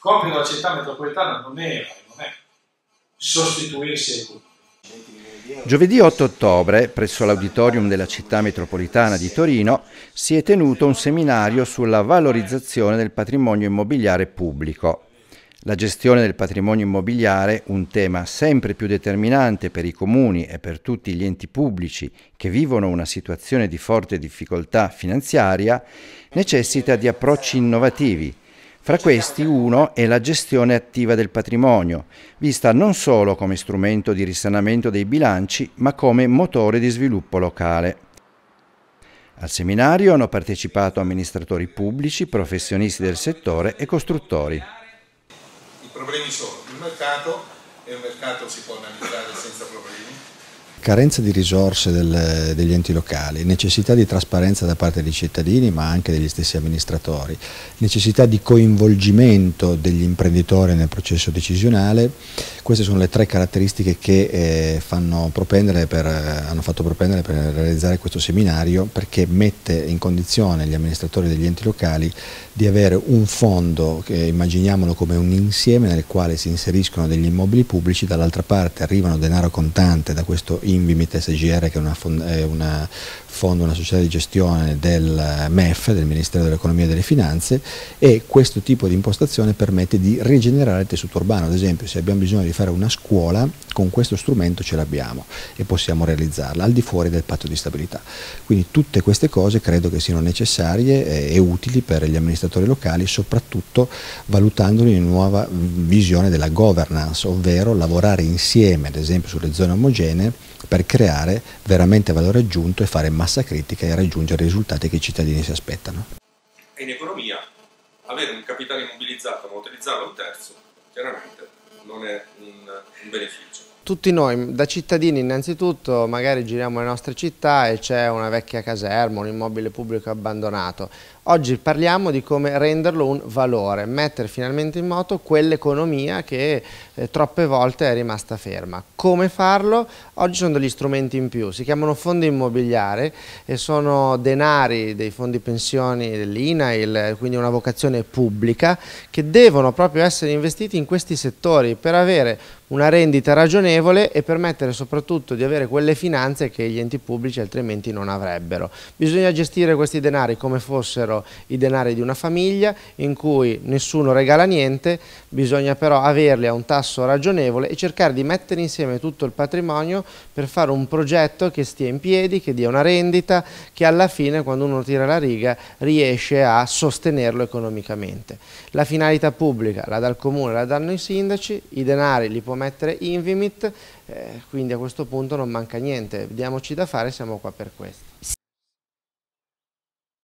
compito della città metropolitana non è sostituirsi ai comuni. Giovedì 8 ottobre, presso l'auditorium della Città Metropolitana di Torino, si è tenuto un seminario sulla valorizzazione del patrimonio immobiliare pubblico. La gestione del patrimonio immobiliare, un tema sempre più determinante per i comuni e per tutti gli enti pubblici che vivono una situazione di forte difficoltà finanziaria, necessita di approcci innovativi. Fra questi uno è la gestione attiva del patrimonio, vista non solo come strumento di risanamento dei bilanci, ma come motore di sviluppo locale. Al seminario hanno partecipato amministratori pubblici, professionisti del settore e costruttori. I problemi sono il mercato, e un mercato si può analizzare senza problemi. Carenza di risorse degli enti locali, necessità di trasparenza da parte dei cittadini ma anche degli stessi amministratori, necessità di coinvolgimento degli imprenditori nel processo decisionale. Queste sono le tre caratteristiche che hanno fatto propendere per realizzare questo seminario, perché mette in condizione gli amministratori degli enti locali di avere un fondo, che immaginiamolo come un insieme nel quale si inseriscono degli immobili pubblici, dall'altra parte arrivano denaro contante da questo Invimit SGR, che è una società di gestione del MEF, del Ministero dell'Economia e delle Finanze, e questo tipo di impostazione permette di rigenerare il tessuto urbano. Ad esempio, se abbiamo bisogno di fare una scuola, con questo strumento ce l'abbiamo e possiamo realizzarla al di fuori del patto di stabilità. Quindi tutte queste cose credo che siano necessarie e utili per gli amministratori locali, soprattutto valutandoli in una nuova visione della governance, ovvero lavorare insieme, ad esempio sulle zone omogenee, per creare veramente valore aggiunto e fare massa critica e raggiungere i risultati che i cittadini si aspettano. E in economia avere un capitale immobilizzato ma utilizzarlo un terzo chiaramente non è un beneficio. Tutti noi, da cittadini innanzitutto, magari giriamo le nostre città e c'è una vecchia caserma, un immobile pubblico abbandonato. Oggi parliamo di come renderlo un valore, mettere finalmente in moto quell'economia che troppe volte è rimasta ferma. Come farlo? Oggi sono degli strumenti in più, si chiamano fondi immobiliari e sono denari dei fondi pensioni dell'INAIL, quindi una vocazione pubblica, che devono proprio essere investiti in questi settori per avere una rendita ragionevole e permettere soprattutto di avere quelle finanze che gli enti pubblici altrimenti non avrebbero. Bisogna gestire questi denari come fossero i denari di una famiglia in cui nessuno regala niente, bisogna però averli a un tasso ragionevole e cercare di mettere insieme tutto il patrimonio per fare un progetto che stia in piedi, che dia una rendita, che alla fine, quando uno tira la riga, riesce a sostenerlo economicamente. La finalità pubblica la dà il comune, la danno i sindaci, i denari li può mettere Invimit, quindi a questo punto non manca niente, diamoci da fare, siamo qua per questo.